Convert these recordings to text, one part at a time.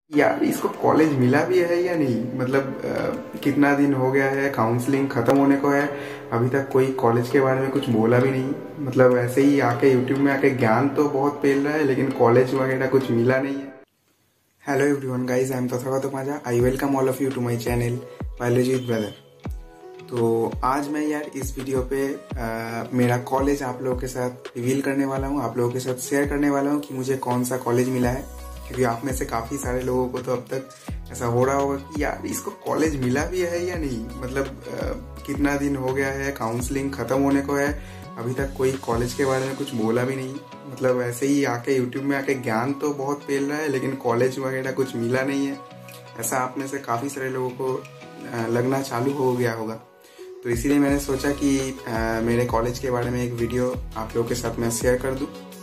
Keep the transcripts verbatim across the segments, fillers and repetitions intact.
यार इसको कॉलेज मिला भी है या नहीं, मतलब आ, कितना दिन हो गया है, काउंसलिंग खत्म होने को है, अभी तक कोई कॉलेज के बारे में कुछ बोला भी नहीं। मतलब ऐसे ही आके यूट्यूब में आके ज्ञान तो बहुत फैल रहा है लेकिन कॉलेज वगैरह कुछ मिला नहीं है। Hello everyone guys, I am Tathagat Upadhyay. I welcome all of you to my channel biology with brother. तो आज मैं यार इस वीडियो पे आ, मेरा कॉलेज आप लोगों के साथ रिवील करने वाला हूँ, आप लोगों के साथ शेयर करने वाला हूँ कि मुझे कौन सा कॉलेज मिला है। क्योंकि आप में से काफी सारे लोगों को तो अब तक ऐसा हो रहा होगा कि यार इसको कॉलेज मिला भी है या नहीं, मतलब आ, कितना दिन हो गया है, काउंसलिंग खत्म होने को है, अभी तक कोई कॉलेज के बारे में कुछ बोला भी नहीं। मतलब ऐसे ही आके यूट्यूब में आके ज्ञान तो बहुत फैल रहा है लेकिन कॉलेज वगैरह कुछ मिला नहीं है। ऐसा आप में से काफी सारे लोगों को लगना चालू हो गया होगा। तो इसीलिए मैंने सोचा कि आ, मेरे कॉलेज के बारे में एक वीडियो आप लोगों के साथ मैं शेयर कर दूं।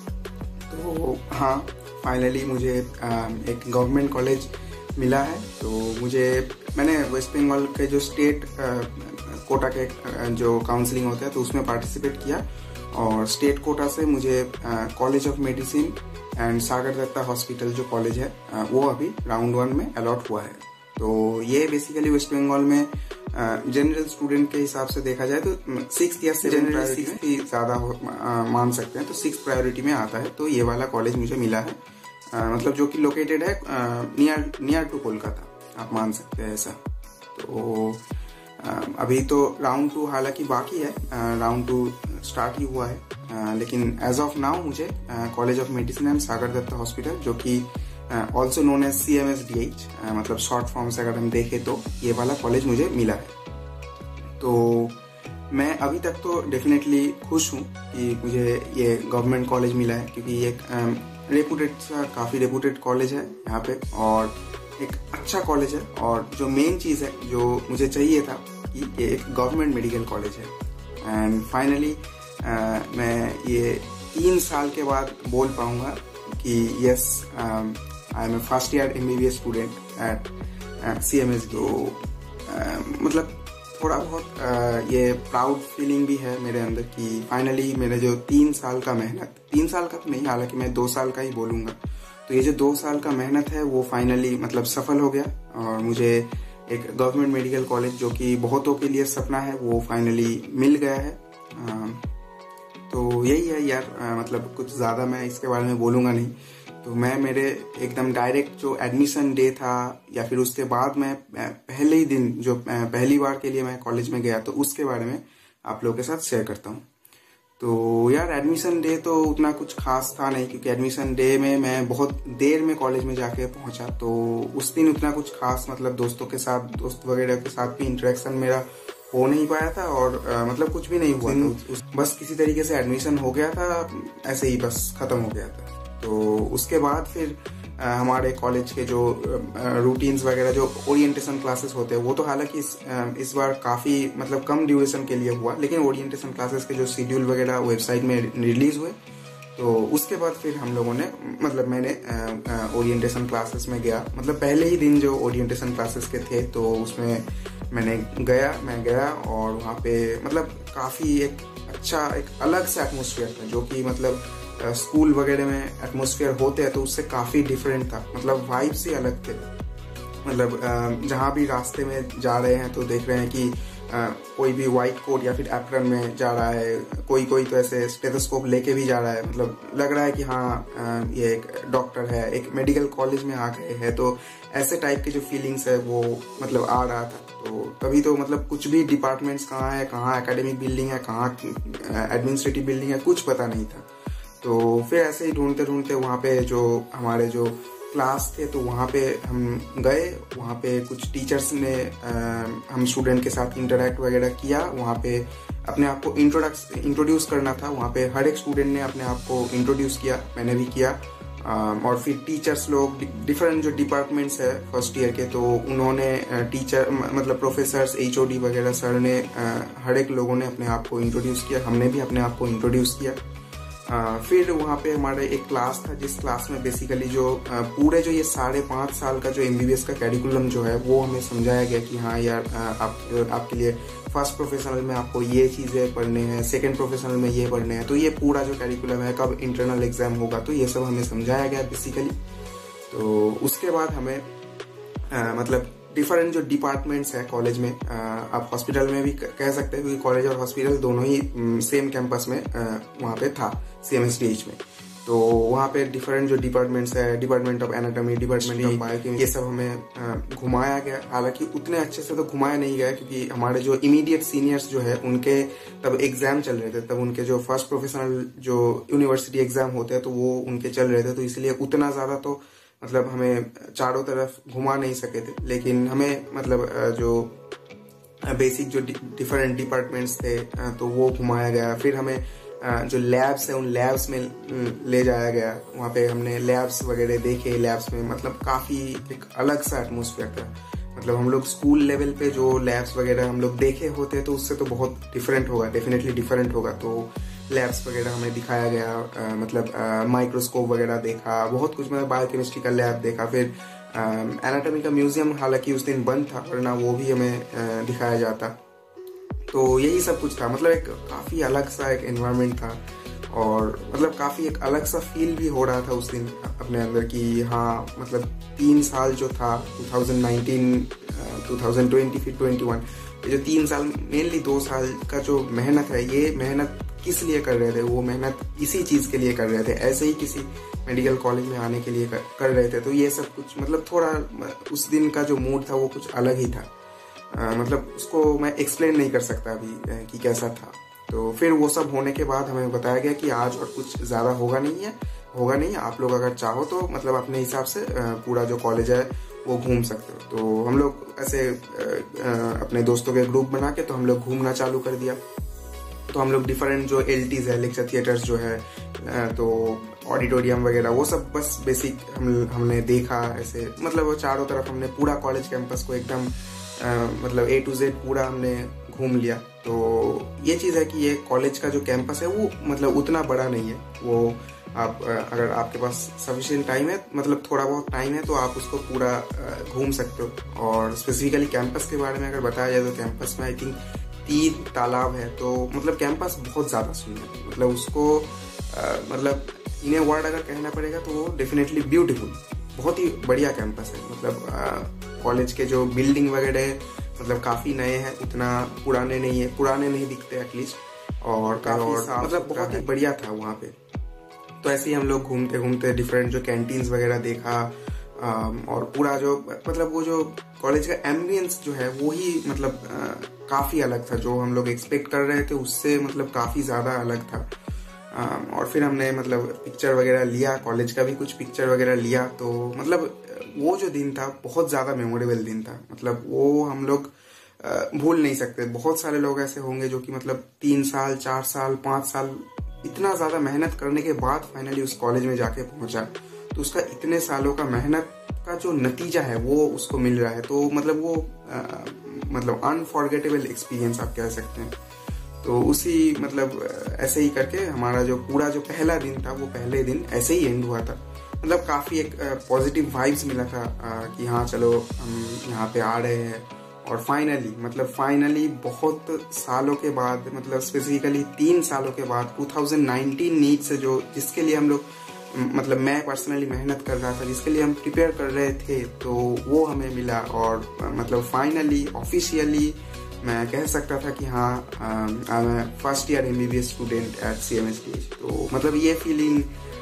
तो हाँ, फाइनली मुझे आ, एक गवर्नमेंट कॉलेज मिला है। तो मुझे मैंने वेस्ट बंगाल के जो स्टेट कोटा के आ, जो काउंसलिंग होता है तो उसमें पार्टिसिपेट किया और स्टेट कोटा से मुझे college of medicine and Sagar Dutta hospital जो कॉलेज है आ, वो अभी राउंड वन में अलॉट हुआ है। तो ये बेसिकली वेस्ट बंगाल में जनरल uh, स्टूडेंट के हिसाब से देखा जाए तो सिक्स या सेवन प्रायोरिटी ही ज्यादा uh, मान सकते हैं, तो सिक्स प्रायोरिटी में आता है। तो ये वाला कॉलेज मुझे मिला है, uh, मतलब जो कि लोकेटेड है नियर नियर टू कोलकाता, आप मान सकते हैं ऐसा। तो uh, अभी तो राउंड टू हालांकि बाकी है, राउंड टू स्टार्ट ही हुआ है, uh, लेकिन एज ऑफ नाउ मुझे college of medicine and Sagar Dutta hospital जो कि also known as C M S D H, मतलब शॉर्ट फॉर्म से अगर हम देखें तो ये वाला कॉलेज मुझे मिला है। तो मैं अभी तक तो डेफिनेटली खुश हूँ कि मुझे ये गवर्नमेंट कॉलेज मिला है, क्योंकि ये एक रेपुटेड सा काफ़ी रेपुटेड कॉलेज है यहाँ पे और एक अच्छा कॉलेज है। और जो मेन चीज़ है जो मुझे चाहिए था कि ये एक गवर्नमेंट मेडिकल कॉलेज है। एंड फाइनली मैं ये तीन साल के बाद बोल पाऊँगा कि yes, I am a first year M B B S student at C M S. तो uh, मतलब थोड़ा बहुत uh, ये प्राउड फीलिंग भी है मेरे अंदर कि फाइनली मेरे जो तीन साल का मेहनत, तीन साल का तो नहीं, हालांकि मैं दो साल का ही बोलूँगा, तो ये जो दो साल का मेहनत है वो फाइनली मतलब सफल हो गया और मुझे एक गवर्नमेंट मेडिकल कॉलेज जो कि बहुतों के लिए सपना है वो फाइनली मिल गया है। uh, तो यही है यार, uh, मतलब कुछ ज़्यादा मैं इसके बारे में बोलूँगा नहीं। तो मैं मेरे एकदम डायरेक्ट जो एडमिशन डे था या फिर उसके बाद मैं पहले ही दिन जो पहली बार के लिए मैं कॉलेज में गया तो उसके बारे में आप लोगों के साथ शेयर करता हूँ। तो यार एडमिशन डे तो उतना कुछ खास था नहीं, क्योंकि एडमिशन डे में मैं बहुत देर में कॉलेज में जाके पहुंचा, तो उस दिन उतना कुछ खास मतलब दोस्तों के साथ, दोस्त वगैरह के साथ भी इंटरेक्शन मेरा हो नहीं पाया था और आ, मतलब कुछ भी नहीं हुआ था। बस किसी तरीके से एडमिशन हो गया था, ऐसे ही बस खत्म हो गया था। तो उसके बाद फिर आ, हमारे कॉलेज के जो रूटीन्स वगैरह, जो ओरिएंटेशन क्लासेस होते हैं वो तो हालांकि इस, इस बार काफ़ी मतलब कम ड्यूरेशन के लिए हुआ, लेकिन ओरिएंटेशन क्लासेस के जो शेड्यूल वगैरह वेबसाइट में रिलीज हुए तो उसके बाद फिर हम लोगों ने मतलब मैंने ओरिएंटेशन क्लासेस में गया। मतलब पहले ही दिन जो ओरिएंटेशन क्लासेस के थे तो उसमें मैंने गया मैं गया और वहाँ पे मतलब काफ़ी एक अच्छा एक अलग से एटमोसफियर था, जो कि मतलब स्कूल uh, वगैरह में एटमॉस्फेयर होते हैं तो उससे काफ़ी डिफरेंट था। मतलब वाइब से अलग थे। मतलब uh, जहाँ भी रास्ते में जा रहे हैं तो देख रहे हैं कि uh, कोई भी वाइट कोट या फिर एप्रन में जा रहा है, कोई कोई तो ऐसे स्टेथोस्कोप लेके भी जा रहा है, मतलब लग रहा है कि हाँ uh, ये एक डॉक्टर है, एक मेडिकल कॉलेज में आ गए हैं। तो ऐसे टाइप की जो फीलिंग्स है वो मतलब आ रहा था। तो तभी तो मतलब कुछ भी डिपार्टमेंट्स कहाँ है, कहाँ एकेडमिक बिल्डिंग है, कहाँ एडमिनिस्ट्रेटिव बिल्डिंग है, कुछ पता नहीं था। तो फिर ऐसे ही ढूंढते ढूंढते वहाँ पे जो हमारे जो क्लास थे तो वहाँ पे हम गए। वहाँ पे कुछ टीचर्स ने आ, हम स्टूडेंट के साथ इंटरेक्ट वगैरह किया। वहाँ पे अपने आप को इंट्रोडक्स इंट्रोड्यूस करना था। वहाँ पे हर एक स्टूडेंट ने अपने आप को इंट्रोड्यूस किया, मैंने भी किया। आ, और फिर टीचर्स लोग डिफरेंट जो डिपार्टमेंट्स है फर्स्ट ईयर के, तो उन्होंने टीचर मतलब प्रोफेसर्स, एच ओ डी वगैरह सर ने आ, हर एक लोगों ने अपने आप को इंट्रोड्यूस किया, हमने भी अपने आप को इंट्रोड्यूस किया। Uh, फिर वहाँ पे हमारे एक क्लास था जिस क्लास में बेसिकली जो uh, पूरे जो ये साढ़े पाँच साल का जो एम बी बी एस का कैरिकुलम जो है वो हमें समझाया गया कि हाँ यार uh, आप आपके लिए फर्स्ट प्रोफेशनल में आपको ये चीज़ें पढ़ने हैं, सेकंड प्रोफेशनल में ये पढ़ने हैं, तो ये पूरा जो कैरिकुलम है, कब इंटरनल एग्जाम होगा, तो ये सब हमें समझाया गया बेसिकली। तो उसके बाद हमें आ, मतलब डिफरेंट जो डिपार्टमेंट्स है कॉलेज में, आ, आप हॉस्पिटल में भी कह सकते हैं क्योंकि कॉलेज और हॉस्पिटल दोनों ही सेम कैंपस में वहाँ पे था सीएमएसटीएच में। तो वहाँ पे डिफरेंट जो डिपार्टमेंट्स है, department of anatomy, department of biochemistry, ये सब हमें घुमाया गया। हालांकि उतने अच्छे से तो घुमाया नहीं गया क्योंकि हमारे जो इमीडिएट सीनियर्स जो है उनके तब एग्जाम चल रहे थे, तब उनके जो फर्स्ट प्रोफेशनल जो यूनिवर्सिटी एग्जाम होते हैं तो वो उनके चल रहे थे, तो इसलिए उतना ज्यादा तो मतलब हमें चारों तरफ घुमा नहीं सके थे। लेकिन हमें मतलब जो बेसिक जो डिफरेंट डिपार्टमेंट्स थे तो वो घुमाया गया। फिर हमें जो लैब्स है उन लैब्स में ले जाया गया, वहाँ पे हमने लैब्स वगैरह देखे। लैब्स में मतलब काफी एक अलग सा एटमोसफियर था। मतलब हम लोग स्कूल लेवल पे जो लैब्स वगैरह हम लोग देखे होते तो उससे तो बहुत डिफरेंट होगा, डेफिनेटली डिफरेंट होगा। तो लैब्स वगैरह हमें दिखाया गया, आ, मतलब माइक्रोस्कोप वगैरह देखा, बहुत कुछ, मतलब बायोकेमिस्ट्री का लैब देखा। फिर एनाटॉमी का म्यूजियम हालांकि उस दिन बंद था, वरना वो भी हमें आ, दिखाया जाता। तो यही सब कुछ था। मतलब एक काफी अलग सा एक एनवायरनमेंट था और मतलब काफी एक अलग सा फील भी हो रहा था उस दिन अपने अंदर कि हाँ मतलब तीन साल जो था दो हज़ार उन्नीस, दो हज़ार बीस फिर इक्कीस, ये जो तीन साल मेनली दो साल का जो मेहनत है, ये मेहनत किस लिए कर रहे थे? वो मेहनत इसी चीज के लिए कर रहे थे, ऐसे ही किसी मेडिकल कॉलेज में आने के लिए कर, कर रहे थे। तो ये सब कुछ मतलब थोड़ा उस दिन का जो मूड था वो कुछ अलग ही था। आ, मतलब उसको मैं एक्सप्लेन नहीं कर सकता अभी कि कैसा था। तो फिर वो सब होने के बाद हमें बताया गया कि आज और कुछ ज्यादा होगा नहीं है होगा नहीं है आप लोग अगर चाहो तो मतलब अपने हिसाब से पूरा जो कॉलेज है वो घूम सकते हो। तो हम लोग ऐसे अपने दोस्तों के ग्रुप बना के तो हम लोग घूमना चालू कर दिया। तो हम लोग डिफरेंट जो एलटीज है, लेक्चर थिएटर्स जो है, तो ऑडिटोरियम वगैरह, वो सब बस बेसिक हम हमने देखा ऐसे। मतलब वो चारों तरफ हमने पूरा कॉलेज कैंपस को एकदम Uh, मतलब ए टू जेड पूरा हमने घूम लिया। तो ये चीज है कि ये कॉलेज का जो कैंपस है वो मतलब उतना बड़ा नहीं है। वो आप अगर आपके पास सफिशिएंट टाइम है, मतलब थोड़ा बहुत टाइम है, तो आप उसको पूरा घूम सकते हो। और स्पेसिफिकली कैंपस के बारे में अगर बताया जाए तो कैंपस में आई थिंक तीन तालाब है। तो मतलब कैंपस बहुत ज्यादा सुंदर है। मतलब उसको आ, मतलब इन ए वर्ड अगर कहना पड़ेगा तो वो डेफिनेटली ब्यूटीफुल, बहुत ही बढ़िया कैंपस है। मतलब कॉलेज के जो बिल्डिंग वगैरह मतलब काफी नए हैं, उतना पुराने नहीं है, पुराने नहीं दिखते एटलीस्ट, और काफी और, मतलब बहुत ही बढ़िया था वहाँ पे। तो ऐसे ही हम लोग घूमते घूमते डिफरेंट जो कैंटीन्स वगैरह देखा, और पूरा जो मतलब वो जो कॉलेज का एम्बियंस जो है वो ही मतलब काफी अलग था। जो हम लोग एक्सपेक्ट कर रहे थे उससे मतलब काफी ज्यादा अलग था। और फिर हमने मतलब पिक्चर वगैरह लिया, कॉलेज का भी कुछ पिक्चर वगैरह लिया। तो मतलब वो जो दिन था बहुत ज्यादा मेमोरेबल दिन था। मतलब वो हम लोग भूल नहीं सकते। बहुत सारे लोग ऐसे होंगे जो कि मतलब तीन साल चार साल पांच साल इतना ज्यादा मेहनत करने के बाद फाइनली उस कॉलेज में जाके पहुंचा, तो उसका इतने सालों का मेहनत का जो नतीजा है वो उसको मिल रहा है। तो मतलब वो आ, मतलब अनफॉरगेटेबल एक्सपीरियंस आप कह सकते हैं। तो उसी मतलब ऐसे ही करके हमारा जो पूरा जो पहला दिन था वो पहले दिन ऐसे ही एंड हुआ था। मतलब काफी एक पॉजिटिव वाइब्स मिला था कि हाँ चलो हम यहाँ पे आ रहे हैं। और फाइनली मतलब फाइनली बहुत सालों के बाद, मतलब स्पेसिफिकली तीन सालों के बाद दो हज़ार उन्नीस नीट से जो जिसके लिए हम लोग मतलब मैं पर्सनली मेहनत कर रहा था, जिसके लिए हम प्रिपेयर कर रहे थे, तो वो हमें मिला। और मतलब फाइनली ऑफिशियली मैं कह सकता था कि हाँ I am first year MBBS student at CMSTH. तो मतलब ये फीलिंग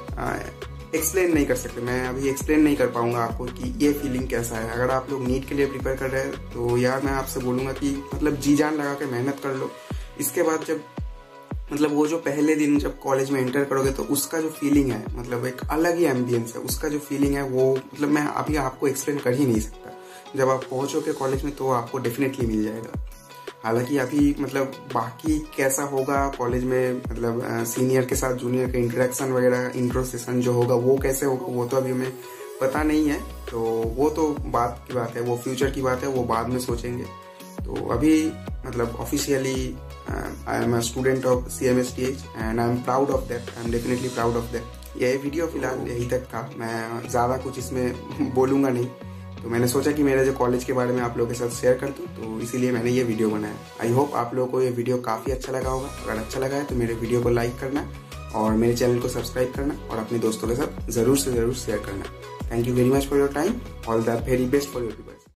एक्सप्लेन नहीं कर सकते, मैं अभी एक्सप्लेन नहीं कर पाऊंगा आपको कि ये फीलिंग कैसा है। अगर आप लोग नीट के लिए प्रिपेयर कर रहे हैं तो यार मैं आपसे बोलूंगा कि मतलब जी जान लगा के मेहनत कर लो। इसके बाद जब मतलब वो जो पहले दिन जब कॉलेज में एंटर करोगे तो उसका जो फीलिंग है मतलब एक अलग ही एम्बियंस है। उसका जो फीलिंग है वो मतलब मैं अभी आपको एक्सप्लेन कर ही नहीं सकता। जब आप पहुंचोगे कॉलेज में तो आपको डेफिनेटली मिल जाएगा। हालांकि अभी मतलब बाकी कैसा होगा कॉलेज में, मतलब सीनियर के साथ जूनियर का इंटरेक्शन वगैरह, इंट्रो सेशन जो होगा वो कैसे होगा वो तो अभी हमें पता नहीं है। तो वो तो बात की बात है, वो फ्यूचर की बात है, वो बाद में सोचेंगे। तो अभी मतलब officially I am a student of CMSTH and I am proud of that, I am definitely proud of that. ये वीडियो फिलहाल यही तक था, मैं ज्यादा कुछ इसमें बोलूंगा नहीं। तो मैंने सोचा कि मेरे जो कॉलेज के बारे में आप लोगों के साथ शेयर कर दूं, तो इसीलिए मैंने ये वीडियो बनाया। आई होप आप लोगों को ये वीडियो काफी अच्छा लगा होगा। अगर अच्छा लगा है तो मेरे वीडियो को लाइक करना और मेरे चैनल को सब्सक्राइब करना और अपने दोस्तों के साथ जरूर से जरूर शेयर करना। Thank you very much for your time, all the very best for your